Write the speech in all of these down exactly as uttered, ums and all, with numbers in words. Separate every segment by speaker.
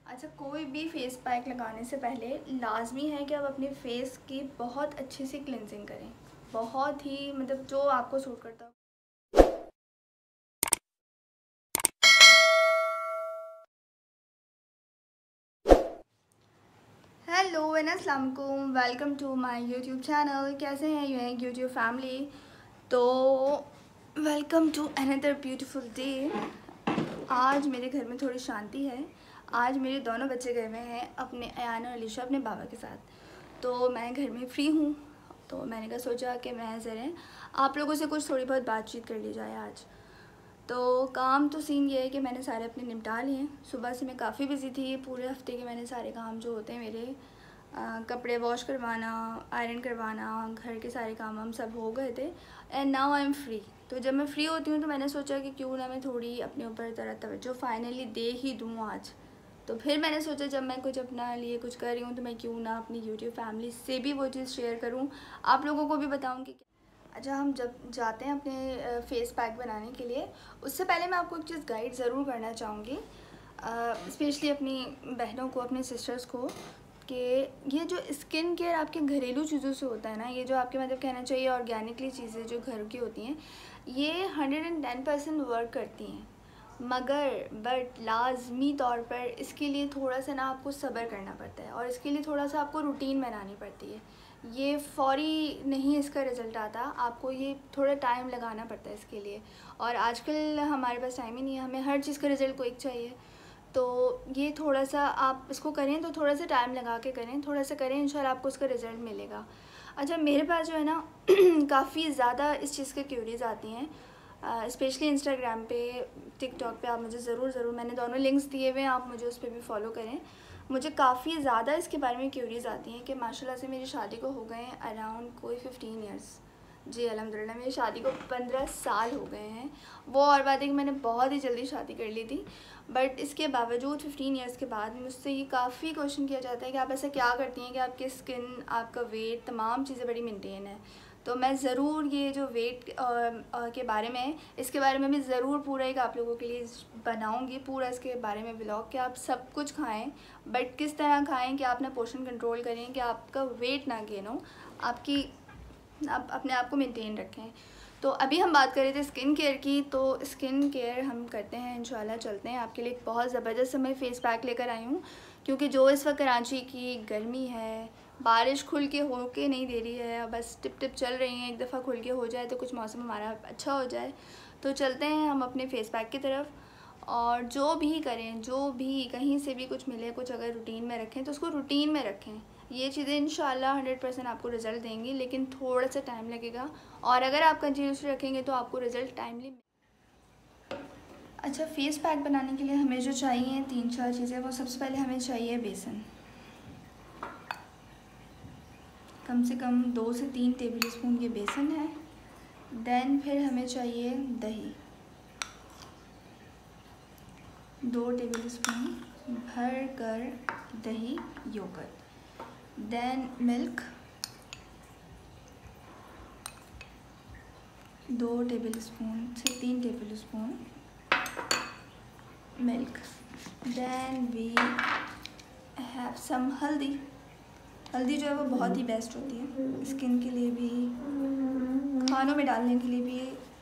Speaker 1: अच्छा, कोई भी फेस पैक लगाने से पहले लाजमी है कि आप अपने फेस की बहुत अच्छे से क्लिनजिंग करें, बहुत ही मतलब जो आपको सूट करता हो। हेलो एंड अस्सलाम वालेकुम, welcome to my YouTube channel. कैसे हैं ये यूट्यूब फैमिली? तो welcome to another beautiful day. आज मेरे घर में थोड़ी शांति है। आज मेरे दोनों बच्चे गए हुए हैं अपने अयान और अलीशा अपने बाबा के साथ, तो मैं घर में फ्री हूँ। तो मैंने कहा सोचा कि मैं ज़रा आप लोगों से कुछ थोड़ी बहुत बातचीत कर ली जाए आज। तो काम तो सीन ये है कि मैंने सारे अपने निपटा लिए हैं। सुबह से मैं काफ़ी बिजी थी। पूरे हफ्ते के मैंने सारे काम जो होते हैं मेरे आ, कपड़े वॉश करवाना, आयरन करवाना, घर के सारे काम हम सब हो गए थे। And now I am free. तो जब मैं फ्री होती हूँ तो मैंने सोचा कि क्यों ना मैं थोड़ी अपने ऊपर तरह तवज्जो फाइनली दे ही दूँ आज। तो फिर मैंने सोचा जब मैं कुछ अपना लिए कुछ कर रही हूँ तो मैं क्यों ना अपनी यूट्यूब फैमिली से भी वो चीज़ शेयर करूँ, आप लोगों को भी बताऊँ कि अच्छा हम जब जाते हैं अपने फेस पैक बनाने के लिए, उससे पहले मैं आपको एक चीज़ गाइड ज़रूर करना चाहूँगी, स्पेशली अपनी बहनों को, अपने सिस्टर्स को, कि ये जो स्किन केयर आपके घरेलू चीज़ों से होता है ना, ये जो आपके मतलब कहना चाहिए ऑर्गेनिकली चीज़ें जो घर की होती हैं, ये hundred and ten percent work करती हैं। मगर बट लाजमी तौर पर इसके लिए थोड़ा सा ना आपको सब्र करना पड़ता है और इसके लिए थोड़ा सा आपको रूटीन बनानी पड़ती है। ये फौरी नहीं इसका रिज़ल्ट आता, आपको ये थोड़ा टाइम लगाना पड़ता है इसके लिए। और आजकल हमारे पास टाइम ही नहीं है, हमें हर चीज़ का रिज़ल्ट क्विक चाहिए। तो ये थोड़ा सा आप इसको करें तो थोड़ा सा टाइम लगा के करें, थोड़ा सा करें, इंशाल्लाह आपको उसका रिज़ल्ट मिलेगा। अच्छा, मेरे पास जो है ना काफ़ी ज़्यादा इस चीज़ की क्यूरीज़ आती हैं, स्पेशली इंस्टाग्राम पे, टिकटॉक पे। आप मुझे ज़रूर ज़रूर मैंने दोनों लिंक्स दिए हुए हैं, आप मुझे उस पर भी फॉलो करें। मुझे काफ़ी ज़्यादा इसके बारे में क्यूरीज़ आती हैं कि माशाल्लाह से मेरी शादी को हो गए हैं अराउंड कोई फिफ्टीन इयर्स। जी अल्हम्दुलिल्लाह, मेरी शादी को पंद्रह साल हो गए हैं। वो और बात है कि मैंने बहुत ही जल्दी शादी कर ली थी, बट इसके बावजूद फिफ्टीन इयर्स के बाद मुझसे ये काफ़ी क्वेश्चन किया जाता है कि आप ऐसा क्या करती हैं कि आपकी स्किन, आपका वेट, तमाम चीज़ें बड़ी मेंटेन है। तो मैं ज़रूर ये जो वेट के बारे में, इसके बारे में भी ज़रूर पूरा एक आप लोगों के लिए बनाऊंगी पूरा इसके बारे में ब्लॉग, कि आप सब कुछ खाएं बट किस तरह खाएं कि आप ना पोर्शन कंट्रोल करें, कि आपका वेट ना गेन हो, आपकी आप अपने आप को मेंटेन रखें। तो अभी हम बात कर रहे थे स्किन केयर की, तो स्किन केयर हम करते हैं इंशाल्लाह। चलते हैं, आपके लिए एक बहुत ज़बरदस्त मैं फेस पैक लेकर आई हूँ, क्योंकि जो इस वक्त कराची की गर्मी है, बारिश खुल के हो के नहीं दे रही है, बस टिप टिप चल रही हैं। एक दफ़ा खुल के हो जाए तो कुछ मौसम हमारा अच्छा हो जाए। तो चलते हैं हम अपने फेस पैक की तरफ। और जो भी करें, जो भी कहीं से भी कुछ मिले, कुछ अगर रूटीन में रखें तो उसको रूटीन में रखें। ये चीज़ें इंशाल्लाह हंड्रेड परसेंट आपको रिज़ल्ट देंगी, लेकिन थोड़ा सा टाइम लगेगा। और अगर आप कंटिन्यूसली रखेंगे तो आपको रिज़ल्ट टाइमली। अच्छा, फेस पैक बनाने के लिए हमें जो चाहिए तीन चार चीज़ें, वो सबसे पहले हमें चाहिए बेसन। कम से कम दो से तीन टेबल स्पून ये बेसन है। देन फिर हमें चाहिए दही, दो टेबल स्पून भर कर दही, योगर्ट। देन मिल्क, दो टेबल स्पून से तीन table spoon milk. Then we have some haldi. हल्दी जो है वो बहुत ही बेस्ट होती है स्किन के लिए भी, खानों में डालने के लिए भी।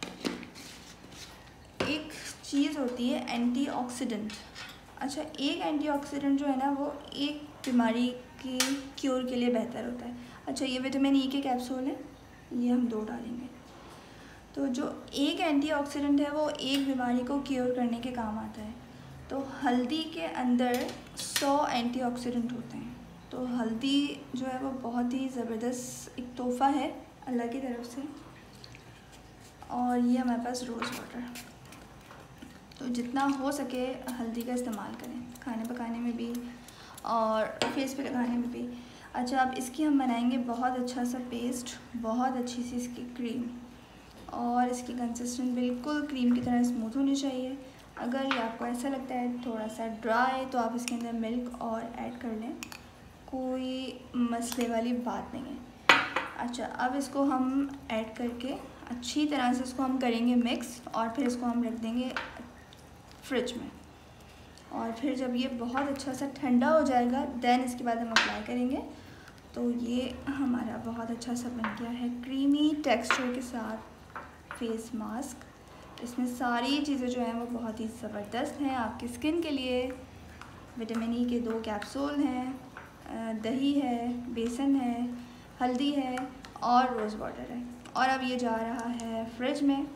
Speaker 1: एक चीज़ होती है एंटीऑक्सीडेंट। अच्छा, एक एंटीऑक्सीडेंट जो है ना वो एक बीमारी की क्योर के लिए बेहतर होता है। अच्छा, ये विटामिन ई के कैप्सूल हैं, ये हम दो डालेंगे। तो जो एक एंटीऑक्सीडेंट है वो एक बीमारी को क्योर करने के काम आता है। तो हल्दी के अंदर सौ एंटीऑक्सीडेंट होते हैं। तो हल्दी जो है वो बहुत ही ज़बरदस्त एक तोहफ़ा है अल्लाह की तरफ से। और ये हमारे पास रोज़ वाटर, तो जितना हो सके हल्दी का इस्तेमाल करें, खाने पकाने में भी और फेस पे लगाने में भी। अच्छा, अब इसकी हम बनाएंगे बहुत अच्छा सा पेस्ट, बहुत अच्छी सी इसकी क्रीम, और इसकी कंसिस्टेंस बिल्कुल क्रीम की तरह स्मूथ होनी चाहिए। अगर ये आपको ऐसा लगता है थोड़ा सा ड्राई, तो आप इसके अंदर मिल्क और ऐड कर लें, कोई मसले वाली बात नहीं है। अच्छा, अब इसको हम ऐड करके अच्छी तरह से इसको हम करेंगे मिक्स, और फिर इसको हम रख देंगे फ्रिज में। और फिर जब ये बहुत अच्छा सा ठंडा हो जाएगा देन इसके बाद हम अप्लाई करेंगे। तो ये हमारा बहुत अच्छा सा बन गया है क्रीमी टेक्सचर के साथ फेस मास्क। इसमें सारी चीज़ें जो हैं वो बहुत ही ज़बरदस्त हैं आपकी स्किन के लिए। विटामिन ई के दो कैप्सूल हैं, दही है, बेसन है, हल्दी है और रोज़ वाटर है। और अब ये जा रहा है फ्रिज में।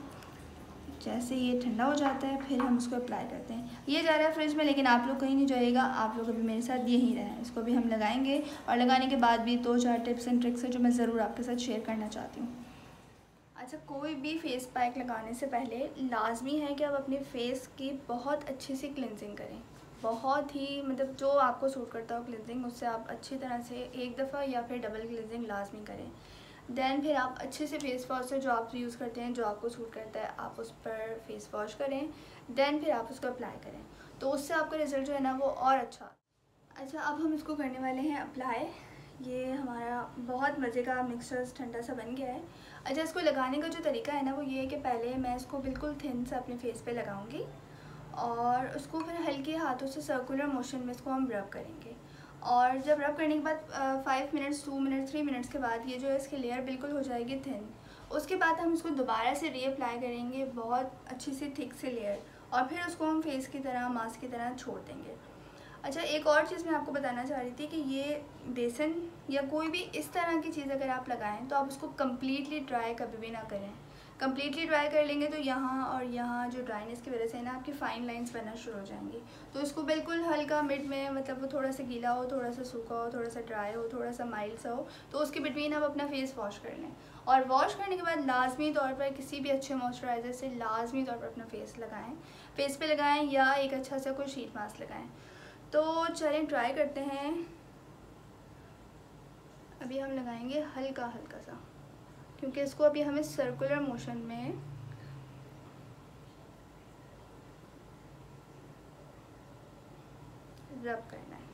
Speaker 1: जैसे ये ठंडा हो जाता है फिर हम उसको अप्लाई करते हैं। ये जा रहा है फ्रिज में, लेकिन आप लोग कहीं नहीं जाइएगा, आप लोग अभी मेरे साथ यहीं रहें। इसको भी हम लगाएंगे और लगाने के बाद भी दो चार टिप्स एंड ट्रिक्स हैं जो मैं ज़रूर आपके साथ शेयर करना चाहती हूँ। अच्छा, कोई भी फेस पैक लगाने से पहले लाजमी है कि आप अपने फेस की बहुत अच्छी सी क्लिनजिंग करें। बहुत ही मतलब जो आपको सूट करता हो क्लिनजिंग, उससे आप अच्छी तरह से एक दफ़ा या फिर डबल क्लिनजिंग लाजमी करें। देन फिर आप अच्छे से फेस वॉश से जो आप यूज़ करते हैं, जो आपको सूट करता है, आप उस पर फेस वॉश करें। देन फिर आप उसको अप्लाई करें, तो उससे आपका रिज़ल्ट जो है ना वो और अच्छा। अच्छा, अब हम इसको करने वाले हैं अप्लाई। ये हमारा बहुत मज़े का मिक्सचर ठंडा सा बन गया है। अच्छा, इसको लगाने का जो तरीका है ना वो ये है कि पहले मैं इसको बिल्कुल थिन से अपने फेस पे लगाऊंगी और उसको फिर हल्के हाथों से सर्कुलर मोशन में इसको हम रब करेंगे। और जब रब करने के बाद five minutes two minutes three minutes के बाद ये जो है इसकी लेयर बिल्कुल हो जाएगी थिन। उसके बाद हम इसको दोबारा से रीअप्लाई करेंगे बहुत अच्छी सी थिक से लेयर, और फिर उसको हम फेस की तरह मास्क की तरह छोड़ देंगे। अच्छा, एक और चीज़ मैं आपको बताना चाह रही थी कि ये बेसन या कोई भी इस तरह की चीज़ अगर आप लगाएं तो आप उसको कम्प्लीटली ड्राई कभी भी ना करें। कम्प्लीटली ड्राई कर लेंगे तो यहाँ और यहाँ जो ड्राइनेस की वजह से ना आपकी फ़ाइन लाइंस बनना शुरू हो जाएंगी। तो इसको बिल्कुल हल्का मिड में, मतलब वो थोड़ा सा गीला हो, थोड़ा सा सूखा हो, थोड़ा सा ड्राई हो, थोड़ा सा माइल्ड सा हो, तो उसके बिटवीन आप अपना फेस वॉश कर लें। और वॉश करने के बाद लाजमी तौर पर किसी भी अच्छे मॉइस्चराइज़र से लाजमी तौर पर अपना फेस लगाएँ, फेस पे लगाएँ या एक अच्छा सा कोई शीट मास्क लगाएँ। तो चलें ट्राई करते हैं। अभी हम लगाएंगे हल्का हल्का सा, क्योंकि इसको अभी हमें सर्कुलर मोशन में रब करना है।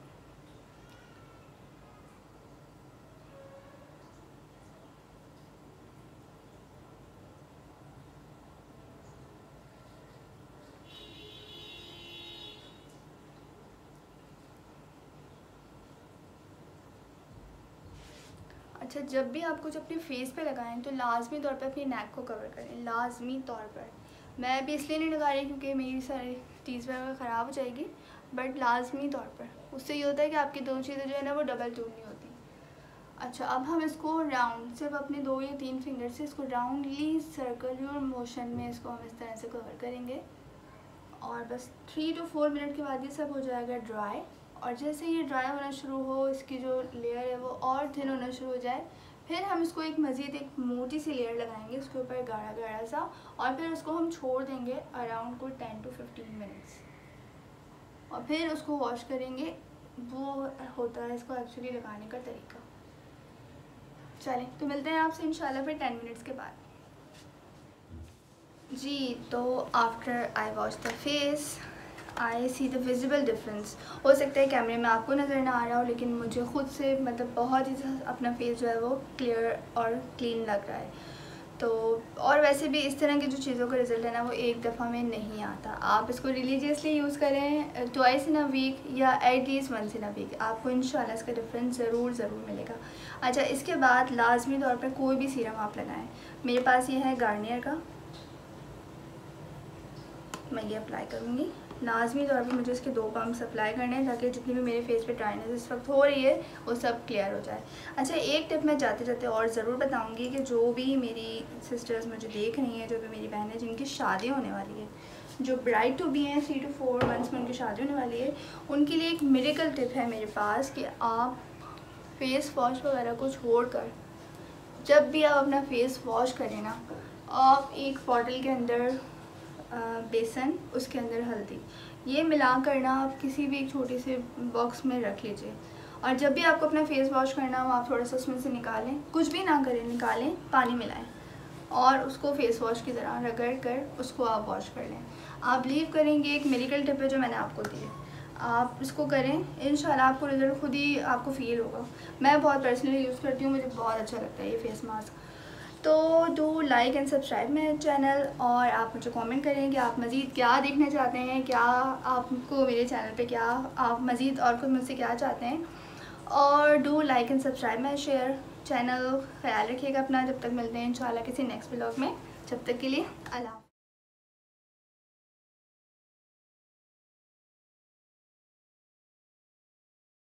Speaker 1: अच्छा, जब भी आप कुछ अपने फेस पे लगाएं तो लाजमी तौर पे अपनी नेक को कवर करें, लाजमी तौर पर। मैं अभी इसलिए नहीं लगा रही क्योंकि मेरी सारी चीज़ वगैरह ख़राब हो जाएगी, बट लाजमी तौर पर। उससे ये होता है कि आपकी दो चीज़ें जो है ना वो डबल टून नहीं होती। अच्छा, अब हम इसको राउंड सिर्फ अपने दो या तीन फिंगर से इसको राउंडली सर्कुलर मोशन में इसको हम इस तरह से कवर करेंगे। और बस थ्री टू फोर मिनट के बाद ये सब हो जाएगा ड्राई। और जैसे ये ड्राई होना शुरू हो, इसकी जो लेयर है वो और थिन होना शुरू हो जाए, फिर हम इसको एक मज़ीद एक मोटी सी लेयर लगाएंगे उसके ऊपर गाढ़ा गाढ़ा सा, और फिर उसको हम छोड़ देंगे अराउंड को टेन टू फिफ्टीन मिनट्स, और फिर उसको वॉश करेंगे। वो होता है इसको एक्चुअली लगाने का तरीका। चलें, तो मिलते हैं आपसे इंशाल्लाह फिर टेन मिनट्स के बाद। जी, तो after I wash the face I see the visible difference. हो सकता है कैमरे में आपको नज़र ना आ रहा हो, लेकिन मुझे ख़ुद से मतलब बहुत ही अपना फेस जो है वो क्लियर और क्लीन लग रहा है। तो और वैसे भी इस तरह की जो चीज़ों का रिज़ल्ट है ना वो एक दफ़ा में नहीं आता। आप इसको रिलीजियसली यूज़ करें ट्वाइस इन अ वीक या at least once in a week, आपको इंशाल्लाह इसका डिफरेंस ज़रूर ज़रूर मिलेगा। अच्छा, इसके बाद लाजमी तौर पर कोई भी सीरम आप लगाएँ। मेरे पास ये है गार्नियर का, मैं ये अप्लाई करूँगी। लाजमी तौर पर मुझे इसके दो पम्प्स अप्लाई करने हैं ताकि जितनी भी मेरे फेस पे ड्राइनेस इस वक्त हो रही है वो सब क्लियर हो जाए। अच्छा, एक टिप मैं जाते जाते और ज़रूर बताऊंगी कि जो भी मेरी सिस्टर्स मुझे देख रही हैं, जो भी मेरी बहनें जिनकी शादी होने वाली है, जो ब्राइड टू बी हैं, थ्री टू फोर मंथ्स में उनकी शादी होने वाली है, उनके लिए एक मिरेकल टिप है मेरे पास कि आप फेस वॉश वगैरह को छोड़ कर जब भी आप अपना फेस वॉश करें ना, आप एक बॉटल के अंदर बेसन, उसके अंदर हल्दी, ये मिला कर ना आप किसी भी एक छोटे से बॉक्स में रख लीजिए। और जब भी आपको अपना फेस वॉश करना हो आप थोड़ा सा उसमें से निकालें, कुछ भी ना करें, निकालें, पानी मिलाएं और उसको फेस वॉश की तरह रगड़ कर उसको आप वॉश कर लें। आप बिलीव करेंगे, एक मेडिकल टिप है जो मैंने आपको दी है, आप इसको करें, इंशाल्लाह आपको रिजल्ट खुद ही आपको फील होगा। मैं बहुत पर्सनली यूज़ करती हूँ, मुझे बहुत अच्छा लगता है ये फेस मास्क। तो डू लाइक एंड सब्सक्राइब मेरे चैनल, और आप मुझे कमेंट करें कि आप मज़ीद क्या देखना चाहते हैं, क्या आपको मेरे चैनल पे क्या आप मज़ीद और कुछ मुझसे क्या चाहते हैं। और do like and subscribe my share channel. ख्याल रखिएगा अपना। जब तक मिलते हैं इंशाल्लाह किसी नेक्स्ट व्लॉग में, जब तक के लिए अल्लाह।